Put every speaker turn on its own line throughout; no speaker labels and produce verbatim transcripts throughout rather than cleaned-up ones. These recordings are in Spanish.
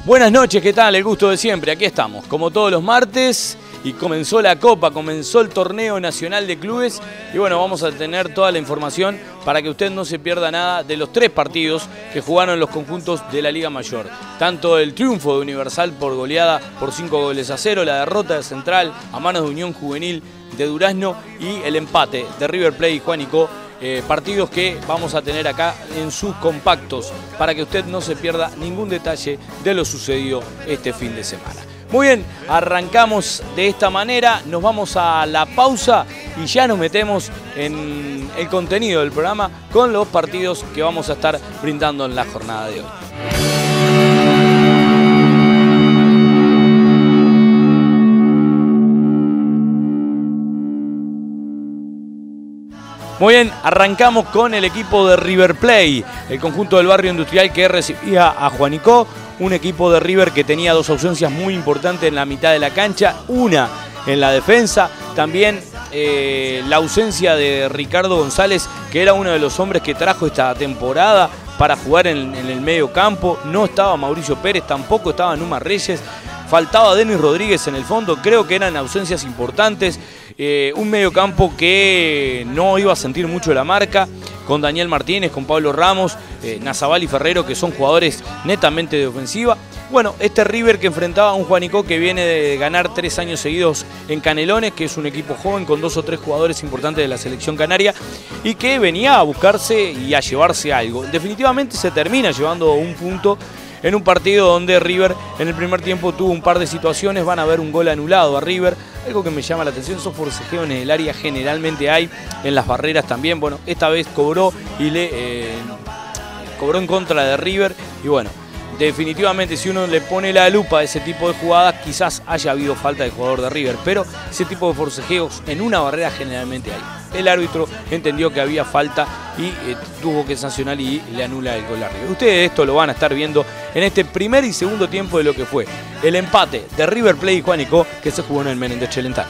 Buenas noches, ¿qué tal? El gusto de siempre, aquí estamos, como todos los martes, y comenzó la Copa, comenzó el Torneo Nacional de Clubes, y bueno, vamos a tener toda la información para que usted no se pierda nada de los tres partidos que jugaron los conjuntos de la Liga Mayor. Tanto el triunfo de Universal por goleada por cinco goles a cero, la derrota de Central a manos de Unión Juvenil de Durazno y el empate de River Plate y Juanico. Eh, partidos que vamos a tener acá en sus compactos para que usted no se pierda ningún detalle de lo sucedido este fin de semana. Muy bien, arrancamos de esta manera, nos vamos a la pausa y ya nos metemos en el contenido del programa con los partidos que vamos a estar brindando en la jornada de hoy. Muy bien, arrancamos con el equipo de River Plate, el conjunto del barrio industrial que recibía a Juanico, un equipo de River que tenía dos ausencias muy importantes en la mitad de la cancha, una en la defensa, también eh, la ausencia de Ricardo González, que era uno de los hombres que trajo esta temporada para jugar en, en el medio campo, no estaba Mauricio Pérez, tampoco estaba Numa Reyes, faltaba Denis Rodríguez en el fondo, creo que eran ausencias importantes. Eh, un mediocampo que no iba a sentir mucho la marca, con Daniel Martínez, con Pablo Ramos, eh, Nazabal y Ferrero, que son jugadores netamente de ofensiva. Bueno, este River que enfrentaba a un Juanico que viene de ganar tres años seguidos en Canelones, que es un equipo joven con dos o tres jugadores importantes de la selección canaria y que venía a buscarse y a llevarse algo. Definitivamente se termina llevando un punto en un partido donde River en el primer tiempo tuvo un par de situaciones, van a ver un gol anulado a River, algo que me llama la atención, esos forcejeos en el área generalmente hay, en las barreras también, bueno, esta vez cobró y le eh, cobró en contra de River y bueno, definitivamente si uno le pone la lupa a ese tipo de jugadas quizás haya habido falta de jugador de River, pero ese tipo de forcejeos en una barrera generalmente hay. El árbitro entendió que había falta y eh, tuvo que sancionar y le anula el gol a River. Ustedes esto lo van a estar viendo en este primer y segundo tiempo de lo que fue el empate de River Plate y Juanico que se jugó en el Menéndez Celentano.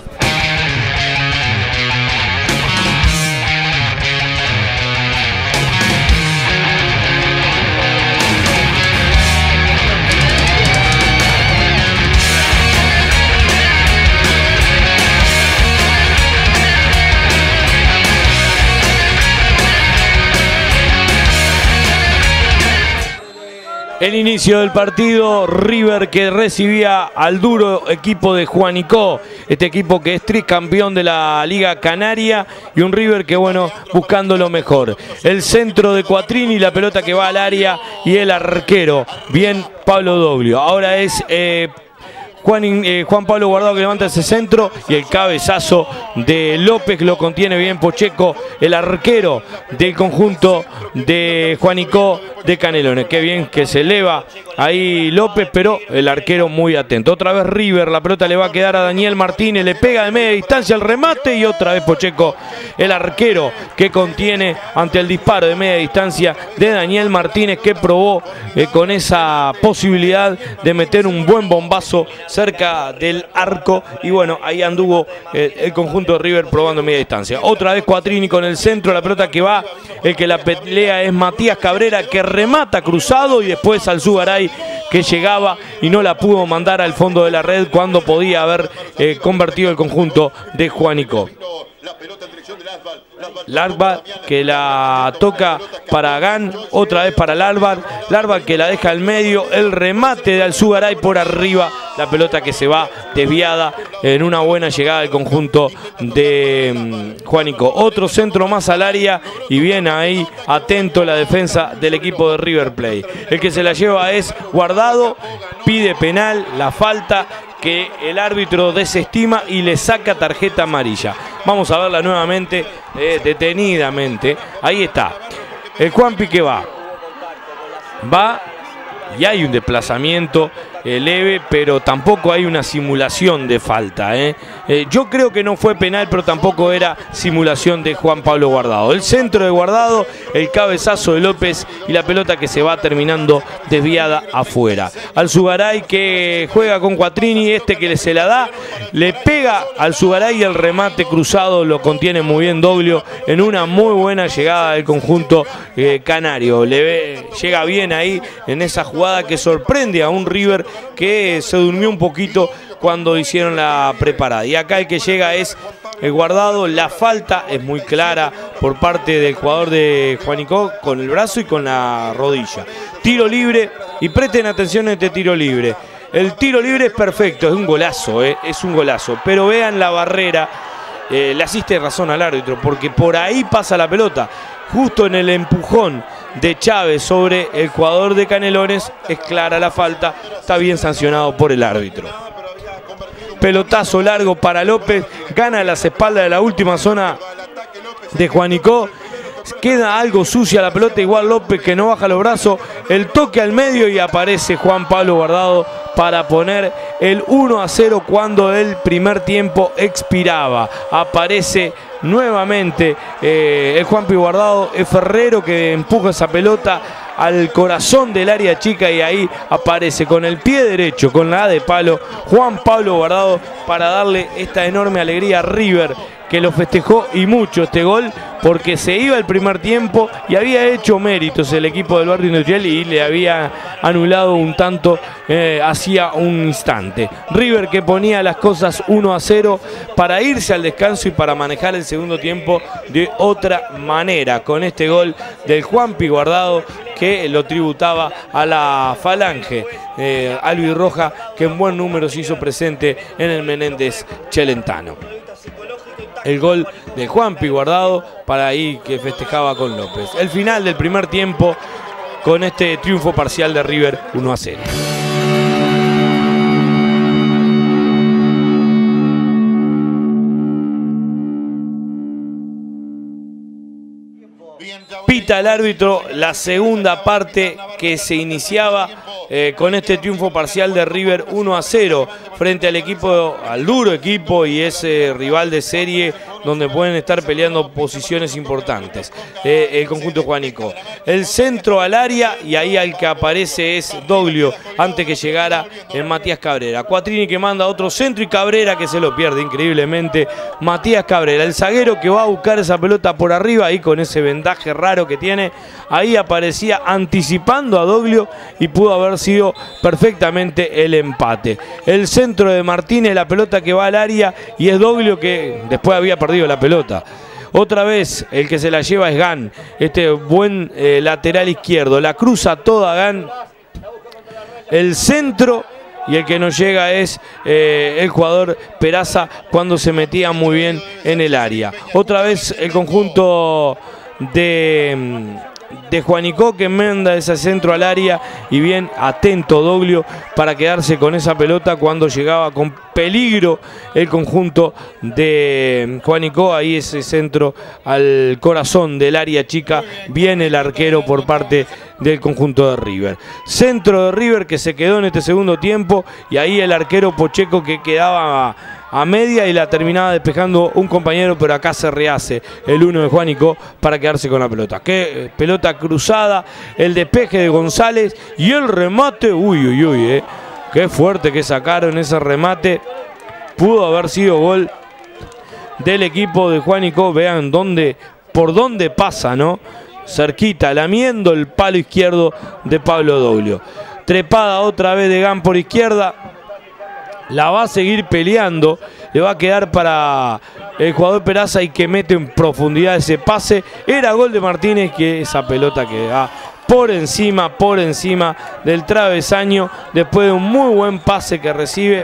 El inicio del partido, River que recibía al duro equipo de Juanico, este equipo que es tricampeón de la Liga Canaria y un River que, bueno, buscando lo mejor. El centro de Cuatrini, la pelota que va al área y el arquero, bien Pablo Doglio. Ahora es eh, Juan, eh, Juan Pablo Guardado que levanta ese centro y el cabezazo de López lo contiene bien Pocheco, el arquero del conjunto de Juanico de Canelones. Qué bien que se eleva ahí López, pero el arquero muy atento. Otra vez River, la pelota le va a quedar a Daniel Martínez, le pega de media distancia el remate y otra vez Pocheco, el arquero que contiene ante el disparo de media distancia de Daniel Martínez, que probó eh, con esa posibilidad de meter un buen bombazo cerca del arco y bueno, ahí anduvo eh, el conjunto de River probando media distancia. Otra vez Cuatrini con el centro, la pelota que va, el que la pelea es Matías Cabrera, que remata cruzado y después al Zugaray que llegaba y no la pudo mandar al fondo de la red cuando podía haber eh, convertido el conjunto de Juanico. Larva que la toca para Gan, otra vez para Larva, Larva que la deja al medio, el remate de Alzugaray por arriba, la pelota que se va desviada en una buena llegada del conjunto de um, Juanico. Otro centro más al área y viene ahí atento la defensa del equipo de River Plate. El que se la lleva es Guardado, pide penal, la falta que el árbitro desestima y le saca tarjeta amarilla. Vamos a verla nuevamente, eh, detenidamente. Ahí está. El Juanpi que va. Va y hay un desplazamiento eh, leve, pero tampoco hay una simulación de falta. ¿eh? Eh, yo creo que no fue penal, pero tampoco era simulación de Juan Pablo Guardado. El centro de Guardado, el cabezazo de López y la pelota que se va terminando desviada afuera. Alzugaray que juega con Quattrini, este que se la da, le pega al Alzugaray y el remate cruzado lo contiene muy bien Doglio en una muy buena llegada del conjunto eh, canario. Le ve, llega bien ahí en esa jugada que sorprende a un River que se durmió un poquito cuando hicieron la preparada. Y acá el que llega es el Guardado. La falta es muy clara por parte del jugador de Juanico con el brazo y con la rodilla. Tiro libre, y presten atención a este tiro libre. El tiro libre es perfecto, es un golazo, eh, es un golazo. Pero vean la barrera, eh, le asiste razón al árbitro, porque por ahí pasa la pelota. Justo en el empujón de Chávez sobre el jugador de Canelones, es clara la falta, está bien sancionado por el árbitro. Pelotazo largo para López, gana las espaldas de la última zona de Juanico. Queda algo sucia la pelota, igual López que no baja los brazos, el toque al medio y aparece Juan Pablo Guardado para poner el uno a cero cuando el primer tiempo expiraba. Aparece nuevamente eh, el Juanpi Guardado, es Ferrero que empuja esa pelota al corazón del área chica y ahí aparece con el pie derecho, con la A de palo, Juan Pablo Guardado para darle esta enorme alegría a River, que lo festejó y mucho este gol porque se iba el primer tiempo y había hecho méritos el equipo del Barrio Industrial y le había anulado un tanto eh, hacía un instante. River que ponía las cosas uno a cero para irse al descanso y para manejar el segundo tiempo de otra manera con este gol del Juanpi Guardado que lo tributaba a la falange eh, albirroja que en buen número se hizo presente en el Menéndez Celentano. El gol de Juanpi Guardado para ahí que festejaba con López. El final del primer tiempo con este triunfo parcial de River uno a cero. Pita el árbitro la segunda parte que se iniciaba eh, con este triunfo parcial de River uno a cero frente al equipo, al duro equipo y ese rival de serie donde pueden estar peleando posiciones importantes. Eh, el conjunto Juanico. El centro al área y ahí al que aparece es Doglio antes que llegara el Matías Cabrera. Quattrini que manda otro centro y Cabrera que se lo pierde increíblemente. Matías Cabrera, el zaguero que va a buscar esa pelota por arriba ahí con ese vendaje raro que tiene. Ahí aparecía anticipando a Doglio y pudo haber sido perfectamente el empate. El centro de Martínez, la pelota que va al área y es Doglio que después había perdido la pelota. Otra vez el que se la lleva es Gan, este buen eh, lateral izquierdo. La cruza toda Gan. El centro y el que no llega es eh, el jugador Peraza cuando se metía muy bien en el área. Otra vez el conjunto de... de Juanico que manda ese centro al área y bien atento Doglio para quedarse con esa pelota cuando llegaba con peligro el conjunto de Juanico. Ahí ese centro al corazón del área chica, viene el arquero por parte del conjunto de River. Centro de River que se quedó en este segundo tiempo y ahí el arquero Pocheco que quedaba a media y la terminaba despejando un compañero, pero acá se rehace el uno de Juanico para quedarse con la pelota. Qué pelota cruzada, el despeje de González y el remate, uy, uy, uy, eh. Qué fuerte que sacaron ese remate. Pudo haber sido gol del equipo de Juanico. Vean dónde, por dónde pasa, ¿no? Cerquita, lamiendo el palo izquierdo de Pablo Doglio. Trepada otra vez de Gan por izquierda. La va a seguir peleando, le va a quedar para el jugador Peraza y que mete en profundidad ese pase. Era gol de Martínez, que esa pelota que da por encima, por encima del travesaño, después de un muy buen pase que recibe.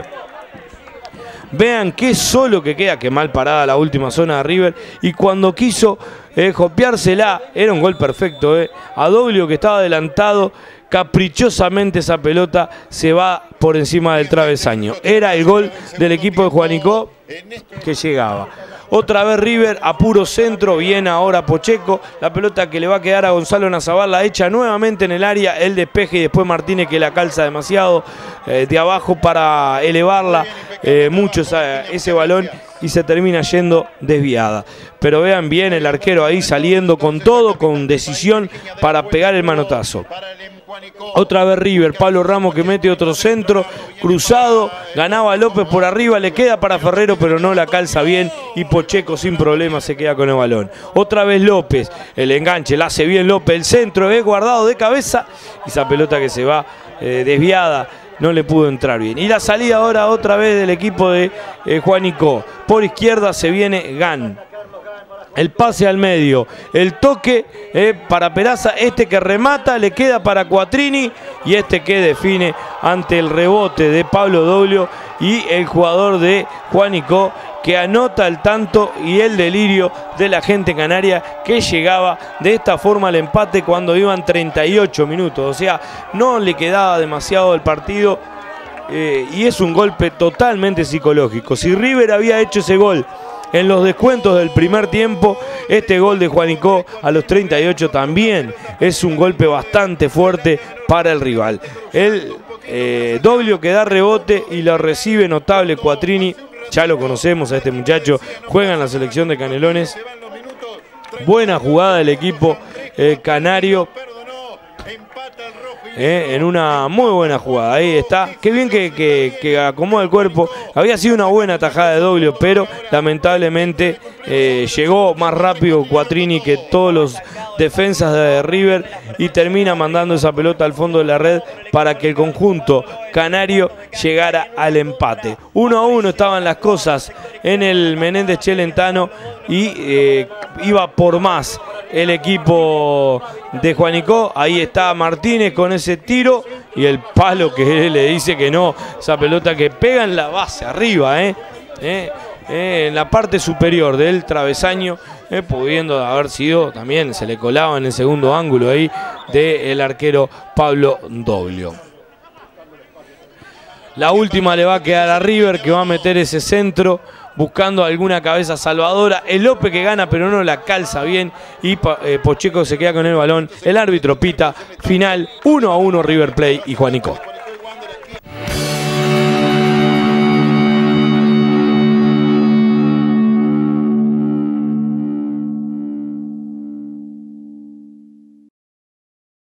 Vean qué solo que queda, que mal parada la última zona de River. Y cuando quiso eh, jopeársela, era un gol perfecto. Eh, a Doglio que estaba adelantado, caprichosamente esa pelota se va por encima del travesaño. Era el gol del equipo de Juanico que llegaba. Otra vez River a puro centro, viene ahora Pocheco, la pelota que le va a quedar a Gonzalo Nazabal, la echa nuevamente en el área, el despeje y después Martínez que la calza demasiado eh, de abajo para elevarla eh, mucho esa, ese balón y se termina yendo desviada. Pero vean bien el arquero ahí saliendo con todo, con decisión para pegar el manotazo. Otra vez River, Pablo Ramos que mete otro centro, cruzado, ganaba López por arriba, le queda para Ferrero pero no la calza bien y Pocheco sin problema se queda con el balón. Otra vez López, el enganche, la hace bien López, el centro es guardado de cabeza y esa pelota que se va eh, desviada no le pudo entrar bien. Y la salida ahora otra vez del equipo de eh, Juanico, por izquierda se viene Gan. El pase al medio, el toque eh, para Peraza, este que remata, le queda para Quattrini y este que define ante el rebote de Pablo Doblio y el jugador de Juanico que anota el tanto y el delirio de la gente canaria que llegaba de esta forma al empate cuando iban treinta y ocho minutos, o sea, no le quedaba demasiado el partido eh, y es un golpe totalmente psicológico. Si River había hecho ese gol en los descuentos del primer tiempo, este gol de Juanico a los treinta y ocho también es un golpe bastante fuerte para el rival. El eh, Doblio que da rebote y lo recibe notable Quattrini, ya lo conocemos a este muchacho, juega en la selección de Canelones. Buena jugada del equipo eh, canario. Eh, en una muy buena jugada, ahí está, qué bien que, que, que acomoda el cuerpo, había sido una buena tajada de Doblio, pero lamentablemente eh, llegó más rápido Quattrini que todos los defensas de River y termina mandando esa pelota al fondo de la red para que el conjunto canario llegara al empate. Uno a uno estaban las cosas en el Menéndez Celentano y eh, iba por más el equipo de Juanico. Ahí está Martínez con ese tiro y el palo que le dice que no, esa pelota que pega en la base arriba, eh, eh, eh, en la parte superior del travesaño, eh, pudiendo haber sido también, se le colaba en el segundo ángulo ahí del arquero Pablo Doblio. La última le va a quedar a River, que va a meter ese centro buscando alguna cabeza salvadora. El López que gana pero no la calza bien y eh, Pocheco se queda con el balón. El árbitro pita final uno a uno River Plate y Juanico.